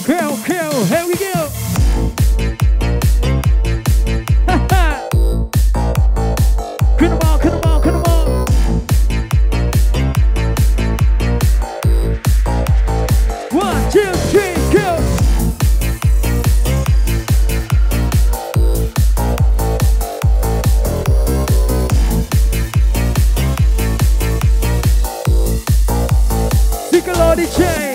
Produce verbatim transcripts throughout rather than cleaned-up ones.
kill, kill, here we go. Come on, come on, come on. One, two, three, go. XICALO đi chơi.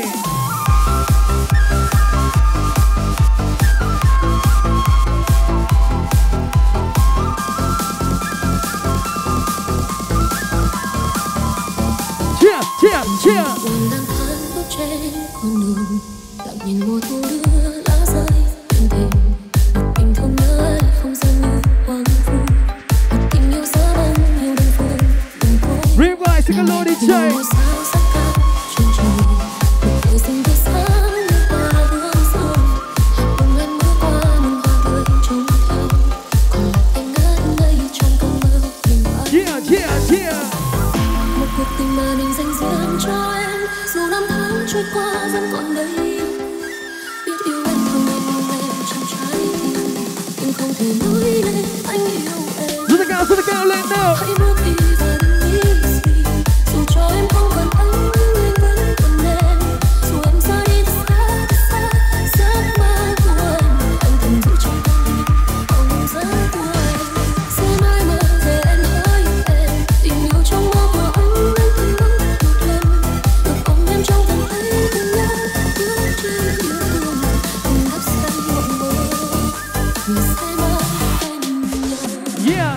Yeah, yeah, yeah. Lang thang bước trên con đường, lặng nhìn mùa thu đưa lá rơi bên thềm. Một tình thương nơi không gian như hoang vu, một tình yêu giữa đông nhiều đơn phương đừng cố. Revive XICALO đi chơi. Một sao sắc cao trên trời, một thời sinh tươi sáng như hoa hướng dương. Cùng em bước qua mừng hoa tươi trông theo, còn lại anh ngất ngây trong cơn mơ nhìn anh. Yeah, yeah, yeah. Một cuộc tình mà mình dành riêng cho em, dù năm tháng trôi qua vẫn còn đây. Biết yêu em không nên mong em trong trái tim, nhưng không thể nói lên anh yêu em. Rất là cao, rất là cao, lên nào. Hãy bước đi và đừng nghĩ gì, dù cho em không cần anh nhưng anh vẫn cần em. Dù em ra đi thật xa, thật xa, giấc mơ của anh, anh cần giữ trong con tim bóng dáng của em. Sẽ mãi mơ về em hỡi em, tình yêu trong mơ của anh anh từng mong một lần. Được ôm em trong tầm tay cùng nhau, bước trên yêu thương, cùng đắp say mộng mơ. Vì sẽ mãi em nhớ. Yeah.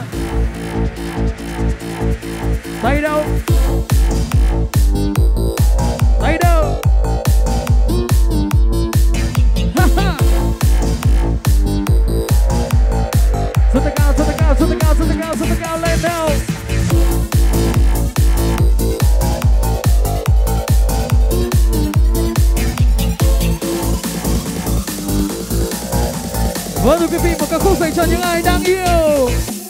Tay đâu? Tay đâu? Ha ha. Rất là cao, rất là cao, rất là cao, rất là cao, rất là cao, lên nào. Vâng thưa quý vị, một ca khúc dành cho những ai đang yêu.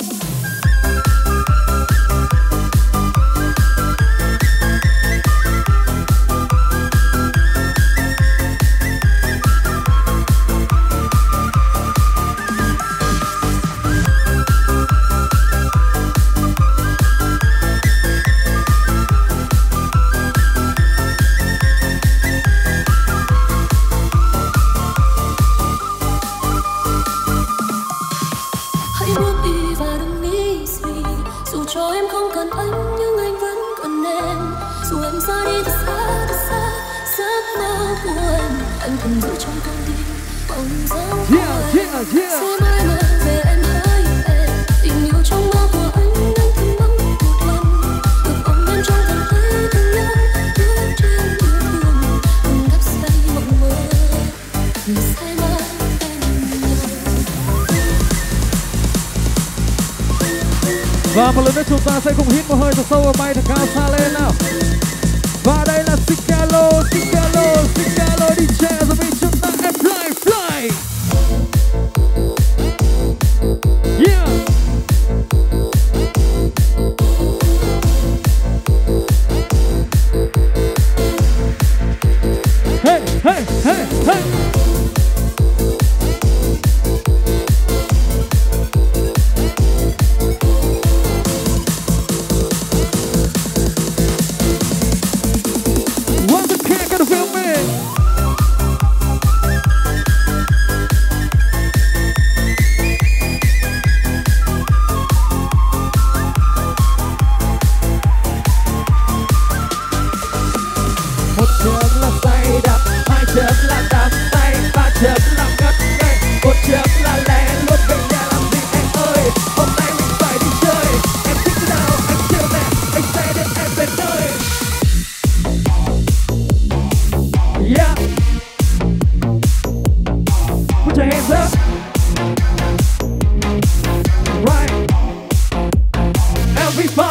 Hãy bước đi và đừng nghĩ gì, dù cho em không cần anh nhưng anh vẫn cần em. Dù em ra đi thật xa, thật xa, giấc mơ của em, anh cần giữ trong con tim bóng dáng của Yeah, em. yeah, yeah. Sẽ mãi mơ về em hỡi em, tình yêu trong mơ của anh anh từng mong một lần. Được ôm em trong tầm tay cùng nhau, bước trên yêu thương, cùng đắp say mộng mơ. Vì sẽ mãi em nhớ. Và một lần nữa chúng ta sẽ cùng hít một hơi thật sâu và bay thật cao xa lên nào. Và đây là XICALO, XICALO, XICALO đi chơi rồi vì chúng ta em fly, fly. Yeah. Hey, hey, hey, hey. What's the king gonna feel me? Một chân là tay đập, hai chân là đạp tay, ba chân là cất cây. Một chân